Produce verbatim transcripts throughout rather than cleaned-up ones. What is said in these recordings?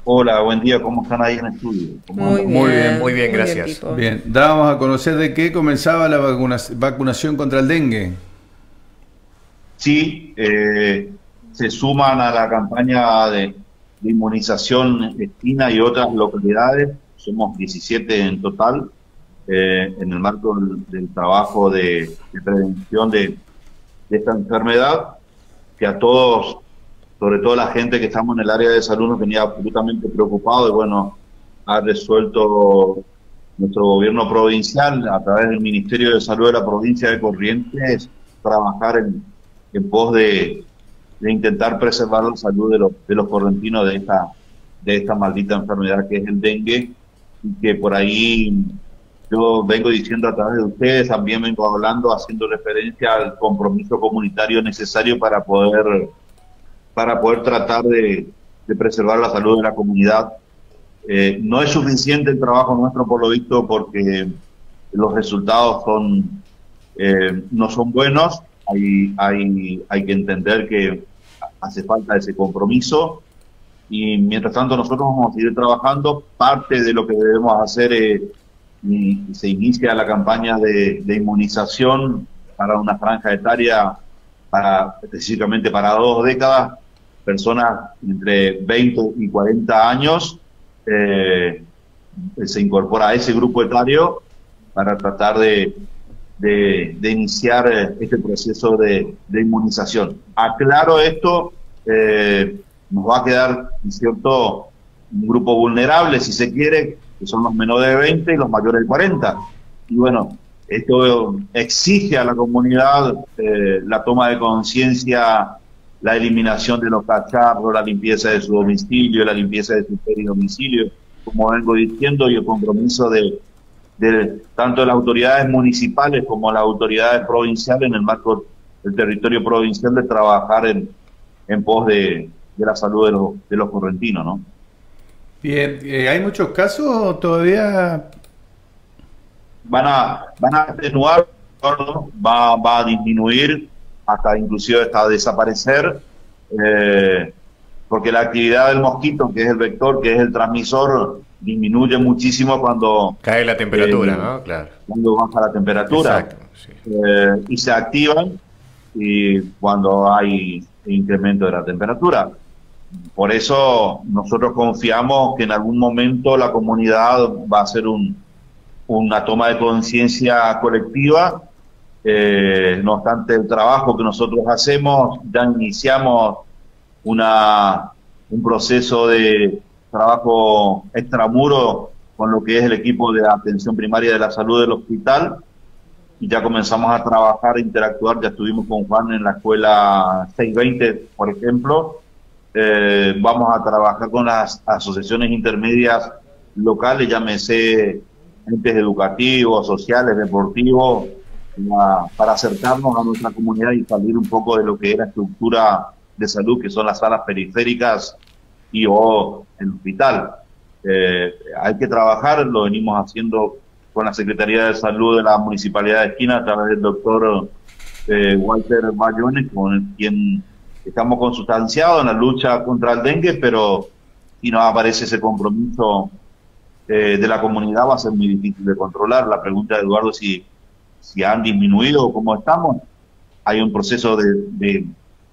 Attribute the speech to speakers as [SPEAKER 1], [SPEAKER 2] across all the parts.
[SPEAKER 1] Hola, buen día, ¿cómo están ahí en el estudio? ¿Cómo
[SPEAKER 2] Muy
[SPEAKER 1] andan?
[SPEAKER 2] bien,
[SPEAKER 3] Muy bien, muy bien,
[SPEAKER 2] muy bien,
[SPEAKER 3] gracias.
[SPEAKER 2] Pipo.
[SPEAKER 4] Bien, dábamos a conocer de qué comenzaba la vacuna- vacunación contra el dengue.
[SPEAKER 1] Sí, eh, se suman a la campaña de, de inmunización Esquina y otras localidades, somos diecisiete en total, eh, en el marco del, del trabajo de, de prevención de, de esta enfermedad, que a todos, sobre todo la gente que estamos en el área de salud, nos tenía absolutamente preocupado y bueno, ha resuelto nuestro gobierno provincial, a través del Ministerio de Salud de la provincia de Corrientes, trabajar en, en pos de, de intentar preservar la salud de los, de los correntinos de esta, de esta maldita enfermedad que es el dengue, y que por ahí yo vengo diciendo a través de ustedes, también vengo hablando, haciendo referencia al compromiso comunitario necesario para poder, para poder tratar de, de preservar la salud de la comunidad. Eh, no es suficiente el trabajo nuestro, por lo visto, porque los resultados son eh, no son buenos. Hay, hay, hay que entender que hace falta ese compromiso y mientras tanto nosotros vamos a seguir trabajando. Parte de lo que debemos hacer es, y se inicia la campaña de, de inmunización para una franja etaria, para, específicamente para dos décadas, personas entre veinte y cuarenta años. Eh, se incorpora a ese grupo etario para tratar de, de, de iniciar este proceso de, de inmunización. Aclaro esto, eh, nos va a quedar, ¿cierto?, un grupo vulnerable, si se quiere, que son los menores de veinte y los mayores de cuarenta. Y bueno, esto exige a la comunidad eh, la toma de conciencia, la eliminación de los cacharros, la limpieza de su domicilio, la limpieza de su peridomicilio, como vengo diciendo, y el compromiso de, de tanto de las autoridades municipales como las autoridades provinciales en el marco del territorio provincial de trabajar en, en pos de, de la salud de los, de los correntinos, ¿no?
[SPEAKER 4] Bien, eh, ¿hay muchos casos todavía?
[SPEAKER 1] Van a, van a atenuar, ¿no? va, va a disminuir, hasta inclusive hasta desaparecer, eh, porque la actividad del mosquito, que es el vector, que es el transmisor, disminuye muchísimo cuando
[SPEAKER 3] Cae la temperatura,
[SPEAKER 1] eh,
[SPEAKER 3] ¿no? Claro.
[SPEAKER 1] cuando baja la temperatura.
[SPEAKER 3] Exacto, sí.
[SPEAKER 1] Eh, y se activan y cuando hay incremento de la temperatura. Por eso nosotros confiamos que en algún momento la comunidad va a hacer un, una toma de conciencia colectiva. Eh, no obstante el trabajo que nosotros hacemos, ya iniciamos una, un proceso de trabajo extramuro con lo que es el equipo de atención primaria de la salud del hospital, y ya comenzamos a trabajar, a interactuar. Ya estuvimos con Juan en la escuela seiscientos veinte, por ejemplo. Eh, vamos a trabajar con las asociaciones intermedias locales, llámese entes educativos, sociales, deportivos, la, para acercarnos a nuestra comunidad y salir un poco de lo que es la estructura de salud, que son las salas periféricas y o el hospital. Eh, hay que trabajar, lo venimos haciendo con la Secretaría de Salud de la Municipalidad de Esquina a través del doctor eh, Walter Bayones, con quien estamos consustanciados en la lucha contra el dengue, pero si no aparece ese compromiso eh, de la comunidad va a ser muy difícil de controlar. La pregunta de Eduardo, si, si han disminuido o cómo estamos, hay un proceso de... de,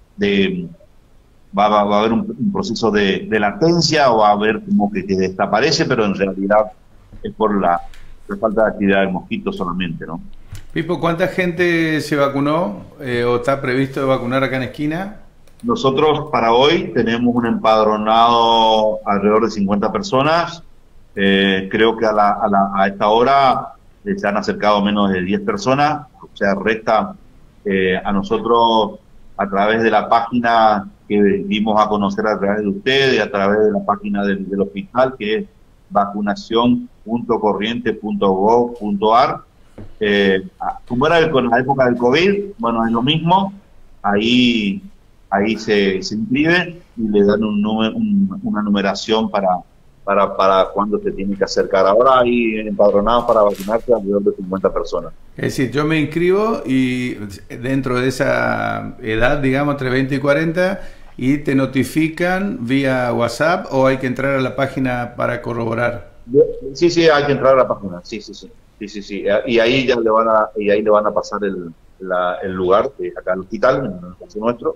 [SPEAKER 1] de va, va, va a haber un, un proceso de, de latencia, o va a haber como que, que desaparece, pero en realidad es por la, la falta de actividad del mosquito solamente, ¿no?
[SPEAKER 4] Pipo, ¿cuánta gente se vacunó eh, o está previsto vacunar acá en Esquina?
[SPEAKER 1] Nosotros para hoy tenemos un empadronado alrededor de cincuenta personas. Eh, creo que a, la, a, la, a esta hora eh, se han acercado menos de diez personas. O sea, resta eh, a nosotros, a través de la página que dimos a conocer a través de ustedes, a través de la página del, del hospital, que es vacunación punto corrientes punto gov punto ar. Eh, como era el, con la época del COVID, bueno, es lo mismo. Ahí... Ahí se, se inscribe y le dan un número, un, una numeración para, para, para cuando se tiene que acercar. Ahora hay empadronados para vacunarse alrededor de cincuenta personas.
[SPEAKER 4] Es decir, yo me inscribo y dentro de esa edad, digamos, entre veinte y cuarenta, ¿Y te notifican vía WhatsApp o hay que entrar a la página para corroborar?
[SPEAKER 1] Sí, sí, hay que entrar a la página, sí, sí, sí, sí, sí, sí. Y ahí ya le van a, y ahí le van a pasar el, la, el lugar, que es acá el hospital, en el caso nuestro,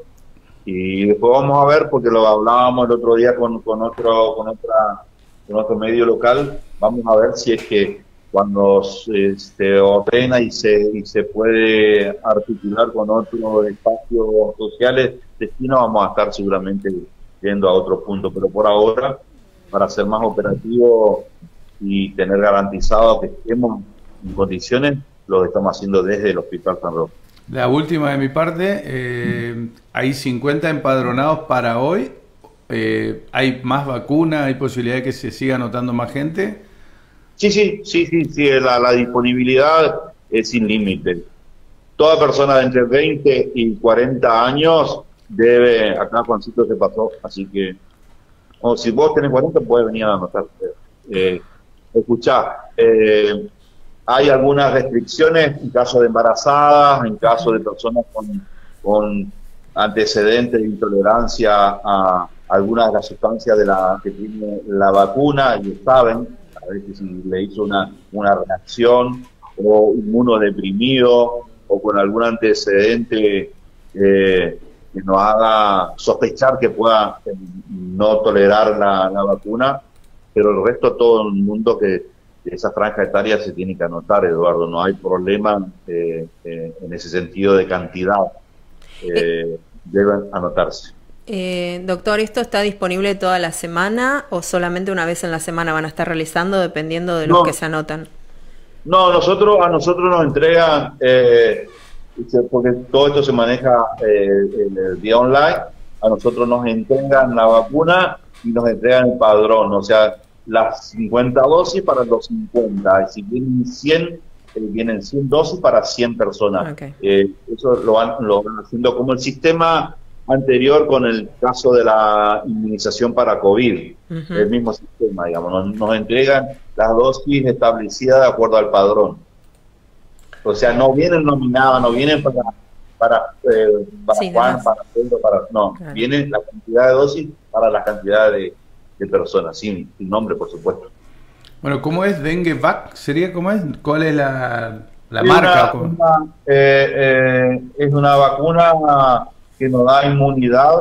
[SPEAKER 1] y después vamos a ver, porque lo hablábamos el otro día con, con otro, con otra, con otro medio local, vamos a ver si es que cuando se, se ordena y se, y se puede articular con otros espacios sociales destinos, vamos a estar seguramente yendo a otro punto, pero por ahora, para ser más operativo y tener garantizado que estemos en condiciones, lo estamos haciendo desde el Hospital San Roque.
[SPEAKER 4] La última de mi parte, eh, hay cincuenta empadronados para hoy, eh, ¿hay más vacunas? ¿Hay posibilidad de que se siga anotando más gente?
[SPEAKER 1] Sí, sí, sí, sí, sí, la, la disponibilidad es sin límite. Toda persona de entre veinte y cuarenta años debe, acá Juancito se pasó, así que, o si vos tenés cuarenta, puedes venir a anotar. Eh, escuchá, eh, hay algunas restricciones en caso de embarazadas, en caso de personas con, con antecedentes de intolerancia a algunas de las sustancias de la que tiene la vacuna, y saben, a veces si le hizo una, una reacción, o inmunodeprimido, o con algún antecedente eh, que nos haga sospechar que pueda eh, no tolerar la, la vacuna, pero el resto, todo el mundo que esa franja etaria se tiene que anotar, Eduardo, no hay problema eh, eh, en ese sentido de cantidad, eh, deben anotarse.
[SPEAKER 2] Eh, doctor, ¿esto está disponible toda la semana o solamente una vez en la semana van a estar realizando dependiendo de los
[SPEAKER 1] no,
[SPEAKER 2] que se anotan?
[SPEAKER 1] No, nosotros a nosotros nos entregan, eh, porque todo esto se maneja eh, en el día online, a nosotros nos entregan la vacuna y nos entregan el padrón, o sea, las cincuenta dosis para los cincuenta, y si vienen cien, eh, vienen cien dosis para cien personas.
[SPEAKER 2] Okay.
[SPEAKER 1] Eh, eso lo van, lo van haciendo como el sistema anterior con el caso de la inmunización para COVID, uh-huh. El mismo sistema, digamos, nos, nos entregan las dosis establecidas de acuerdo al padrón. O sea, no vienen nominadas, no vienen para para, eh, para sí, Juan, para Pedro, para... No, claro. Viene la cantidad de dosis para la cantidad de, de personas, sin, sin nombre, por supuesto.
[SPEAKER 4] Bueno, ¿cómo es Dengue Vac? ¿Sería cómo es? ¿Cuál es la, la
[SPEAKER 1] es
[SPEAKER 4] marca?
[SPEAKER 1] Una, una, eh, eh, es una vacuna que nos da inmunidad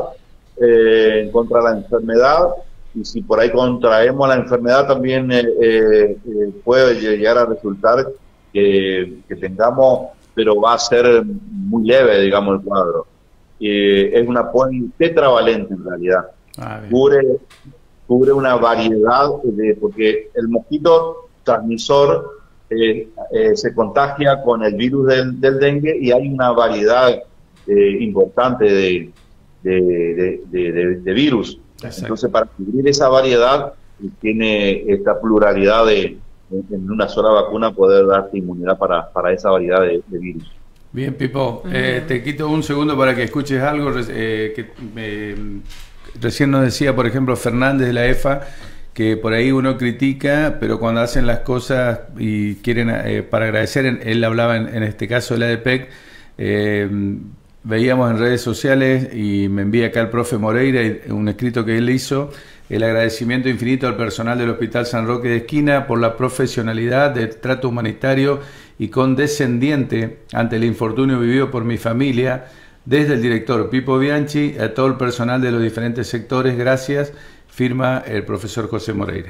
[SPEAKER 1] eh, contra la enfermedad, y si por ahí contraemos la enfermedad también eh, eh, puede llegar a resultar que, que tengamos, pero va a ser muy leve, digamos, el cuadro. Eh, es una tetravalente en realidad. Ah, cubre, cubre una variedad de, porque el mosquito transmisor eh, eh, se contagia con el virus del, del dengue, y hay una variedad eh, importante de, de, de, de, de, de virus. Exacto. Entonces, para cubrir esa variedad, tiene esta pluralidad de, en una sola vacuna, poder darte inmunidad para, para esa variedad de, de virus.
[SPEAKER 4] Bien, Pipo, uh-huh. eh, te quito un segundo para que escuches algo eh, que eh, recién nos decía, por ejemplo, Fernández de la E F A, que por ahí uno critica, pero cuando hacen las cosas y quieren, eh, para agradecer, él hablaba en, en este caso de la A D P E C, eh, veíamos en redes sociales, y me envía acá el profe Moreira un escrito que él hizo, el agradecimiento infinito al personal del Hospital San Roque de Esquina por la profesionalidad del trato humanitario y condescendiente ante el infortunio vivido por mi familia, desde el director Pipo Bianchi a todo el personal de los diferentes sectores. Gracias, firma el profesor José Moreira.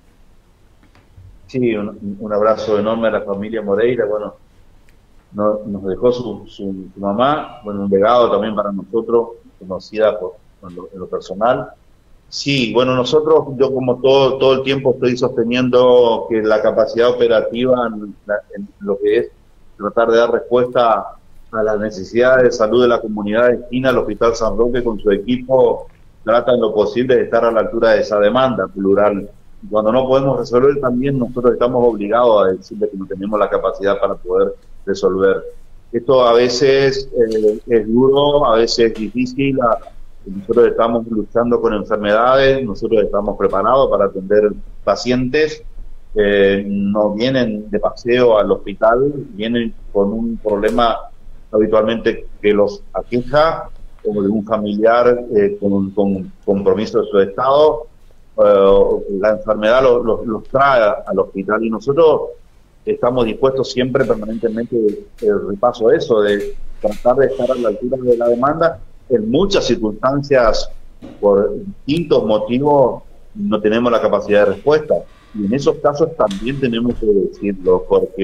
[SPEAKER 1] Sí, un, un abrazo enorme a la familia Moreira. Bueno, no, nos dejó su, su, su mamá, bueno, un legado también para nosotros, conocida por, por lo, en lo personal. Sí, bueno, nosotros, yo como todo todo el tiempo estoy sosteniendo que la capacidad operativa en, la, en lo que es tratar de dar respuesta a las necesidades de salud de la comunidad de Esquina, el Hospital San Roque con su equipo trata en lo posible de estar a la altura de esa demanda plural. Cuando no podemos resolver, también nosotros estamos obligados a decirle que no tenemos la capacidad para poder resolver. Esto a veces eh, es duro, a veces es difícil. A, nosotros estamos luchando con enfermedades, nosotros estamos preparados para atender pacientes. Eh, no vienen de paseo al hospital, vienen con un problema habitualmente que los aqueja, o de un familiar eh, con, con compromiso de su estado, eh, la enfermedad los lo, los trae al hospital, y nosotros estamos dispuestos siempre, permanentemente, el repaso de eso, de tratar de estar a la altura de la demanda. En muchas circunstancias, por distintos motivos, no tenemos la capacidad de respuesta, y en esos casos también tenemos que decirlo, porque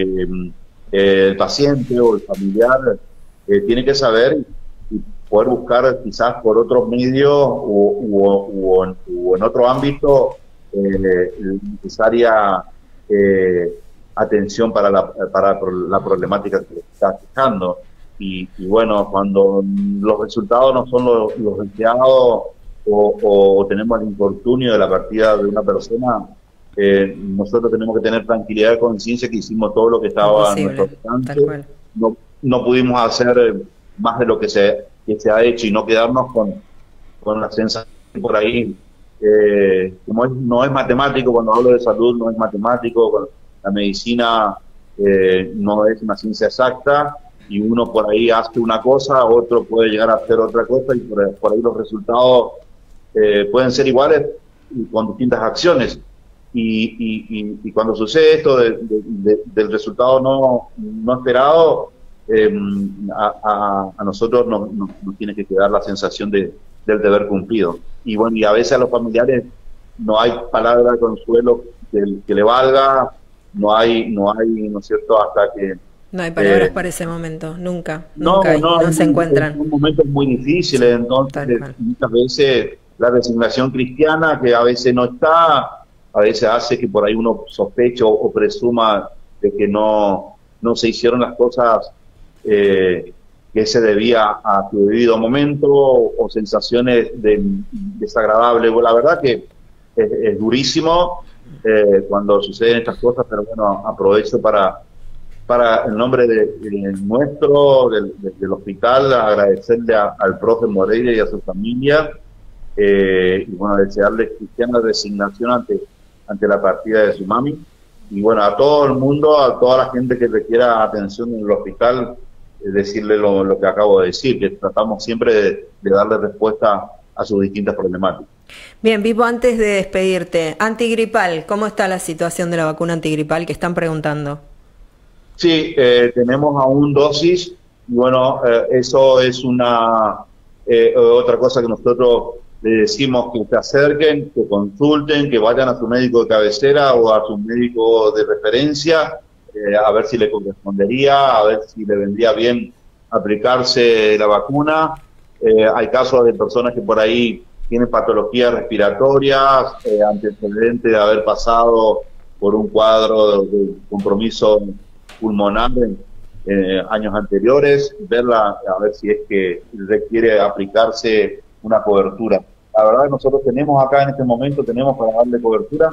[SPEAKER 1] eh, el paciente o el familiar eh, tiene que saber y poder buscar quizás por otros medios o, o, o, en, o en otro ámbito eh, necesaria eh, atención para la, para la problemática que está quejando. Y, y bueno, cuando los resultados no son los, los deseados, o, o tenemos el infortunio de la partida de una persona, eh, nosotros tenemos que tener tranquilidad de conciencia que hicimos todo lo que estaba a nuestro alcance. No, no pudimos hacer más de lo que se, que se ha hecho, y no quedarnos con, con la sensación por ahí, eh, como es, no es matemático. Cuando hablo de salud no es matemático, la medicina eh, no es una ciencia exacta, y uno por ahí hace una cosa, otro puede llegar a hacer otra cosa, y por, por ahí los resultados eh, pueden ser iguales y con distintas acciones. Y, y, y, y cuando sucede esto de, de, de, del resultado no, no esperado, eh, a, a, a nosotros nos, nos, nos tiene que quedar la sensación de, del deber cumplido. Y bueno, y a veces a los familiares no hay palabra de consuelo que, que le valga, no hay, no hay, ¿no es cierto?, hasta que...
[SPEAKER 2] No hay palabras
[SPEAKER 1] eh,
[SPEAKER 2] para ese momento, nunca,
[SPEAKER 1] no,
[SPEAKER 2] nunca hay,
[SPEAKER 1] no,
[SPEAKER 2] no se encuentran.
[SPEAKER 1] Son momentos muy difíciles, entonces muchas veces la resignación cristiana, que a veces no está, a veces hace que por ahí uno sospeche o, o presuma de que no, no se hicieron las cosas eh, que se debía a su debido momento, o, o sensaciones de, desagradables. Bueno, la verdad que es, es durísimo eh, cuando suceden estas cosas, pero bueno, aprovecho para... para el nombre de, de nuestro, del, de, del hospital, agradecerle a, al profe Moreira y a su familia, eh, y bueno, desearle cristiana resignación ante, ante la partida de su mami, y bueno, a todo el mundo, a toda la gente que requiera atención en el hospital, eh, decirle lo, lo que acabo de decir, que tratamos siempre de, de darle respuesta a sus distintas problemáticas.
[SPEAKER 2] Bien, Pipo, antes de despedirte, antigripal, ¿cómo está la situación de la vacuna antigripal que están preguntando?
[SPEAKER 1] Sí, eh, tenemos aún dosis, y bueno, eh, eso es una eh, otra cosa que nosotros le decimos: que se acerquen, que consulten, que vayan a su médico de cabecera o a su médico de referencia, eh, a ver si le correspondería, a ver si le vendría bien aplicarse la vacuna. Eh, hay casos de personas que por ahí tienen patologías respiratorias, eh, antecedentes de haber pasado por un cuadro de, de compromiso pulmonar en eh, años anteriores, verla a ver si es que requiere aplicarse una cobertura. La verdad, nosotros tenemos acá en este momento, tenemos para darle cobertura,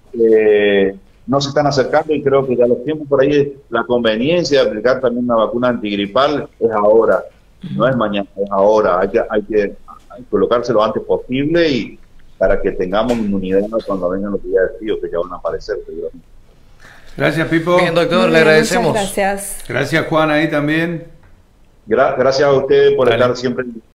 [SPEAKER 1] eh, no se están acercando, y creo que ya los tiempos por ahí, la conveniencia de aplicar también una vacuna antigripal es ahora, no es mañana, es ahora. Hay que, hay que, hay que colocarse lo antes posible, y para que tengamos inmunidad cuando vengan los días de frío, que ya van a aparecer seguramente.
[SPEAKER 4] Gracias, Pipo.
[SPEAKER 3] Bien, doctor,
[SPEAKER 2] Bien,
[SPEAKER 3] le agradecemos.
[SPEAKER 2] Gracias.
[SPEAKER 4] Gracias, Juan, ahí también.
[SPEAKER 1] Gra gracias a ustedes por Dale. estar siempre